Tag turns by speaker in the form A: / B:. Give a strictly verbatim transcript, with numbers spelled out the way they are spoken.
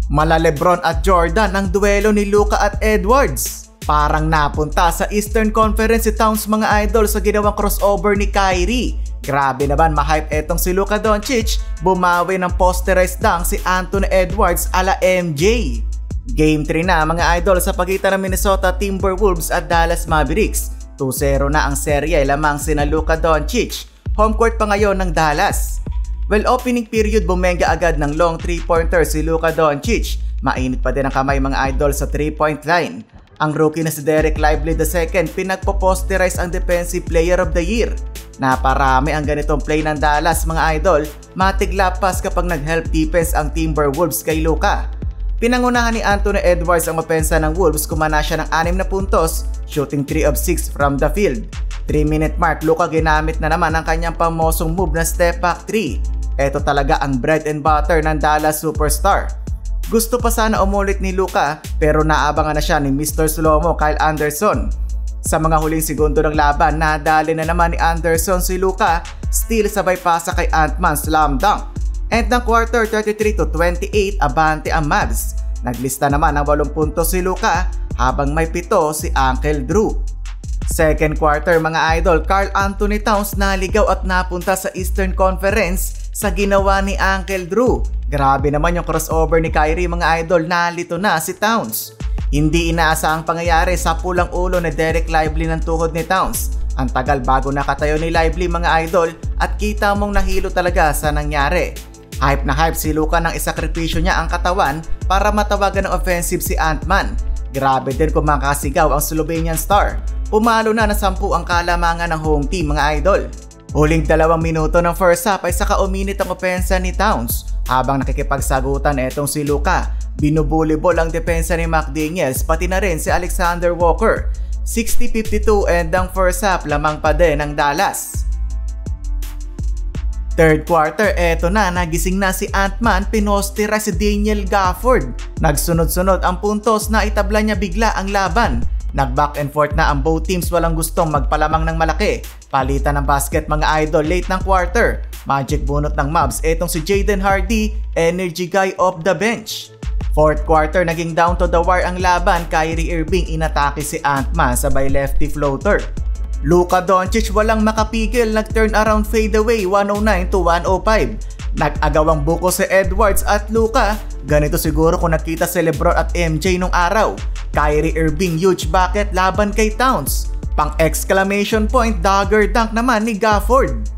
A: Mala LeBron at Jordan ang duelo ni Luka at Edwards. Parang napunta sa Eastern Conference si Towns mga idol sa ginawang crossover ni Kyrie. Grabe naman ma-hype etong si Luka Doncic, bumawi ng posterized dunk si Anthony Edwards ala M J. Game three na mga idol sa pagitan ng Minnesota Timberwolves at Dallas Mavericks. two zero na ang serye lamang sina Luka Doncic. Home court pa ngayon ng Dallas. Well, opening period bumenga agad ng long three-pointer si Luka Doncic. Mainit pa din ang kamay mga idol sa three-point line. Ang rookie na si Dereck Lively the second pinagpo-posterize ang Defensive Player of the Year. Naparami ang ganitong play ng Dallas mga idol, matiglapas kapag nag-help defense ang Timberwolves kay Luka. Pinangunahan ni Anthony Edwards ang opensa ng Wolves, kumana siya ng anim na puntos, shooting three of six from the field. three minute mark, Luka ginamit na naman ang kanyang pamosong move na step back three. Ito talaga ang bread and butter ng Dallas superstar. Gusto pa sana umulit ni Luka pero naabangan na siya ni Mister Slow-mo Kyle Anderson. Sa mga huling segundo ng laban, nadali na naman ni Anderson si Luka, steal sabay pasa kay Ant-Man slam dunk. End ng quarter thirty-three to twenty-eight, abante ang Mavs. Naglista naman ng walong puntos si Luka habang may pito si Uncle Drew. Second quarter mga idol, Karl Anthony Towns naligaw at napunta sa Eastern Conference sa ginawa ni Uncle Drew. Grabe naman yung crossover ni Kyrie mga idol, nalito na si Towns. Hindi inaasahang pangyayari sa pulang ulo ni Dereck Lively ng tuhod ni Towns. Ang tagal bago nakatayo ni Lively mga idol at kita mong nahilo talaga sa nangyari. Hype na hype si Luka nang isakripisyo niya ang katawan para matawagan ng offensive si Ant-Man. Grabe din kung makasigaw ang Slovenian star. Pumalo na na sampu ang kalamangan ng home team mga idol. Huling dalawang minuto ng first half ay saka uminit ang opensa ni Towns. Habang nakikipagsagutan etong si Luka, binubulibol ang depensa ni McDaniels pati na rin si Alexander Walker. sixty fifty-two and ang first half lamang pa din ng Dallas. Third quarter, eto na, nagising na si Ant-Man, pinostira si Daniel Gafford. Nagsunod-sunod ang puntos na itabla niya bigla ang laban. Nag-back and forth na ang both teams, walang gustong magpalamang ng malaki. Palitan ng basket mga idol late ng quarter. Magic bunot ng Mavs, etong si Jaden Hardy, energy guy off the bench. Fourth quarter, naging down to the wire ang laban. Kyrie Irving inatake si Ant-Man sabay lefty floater. Luka Doncic walang makapigil, nag-turn around fadeaway one oh nine to one oh five. Nag-agawang buko si Edwards at Luka. Ganito siguro kung nakita si LeBron at M J nung araw. Kyrie Irving huge bucket laban kay Towns. Pang exclamation point dagger dunk naman ni Gafford.